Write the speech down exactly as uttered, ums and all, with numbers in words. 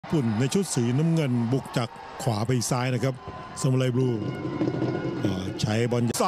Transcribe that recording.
ญี่ปุ่นในชุดสีน้ำเงินบุกจากขวาไปซ้ายนะครับซามูไรบลูใช้บอล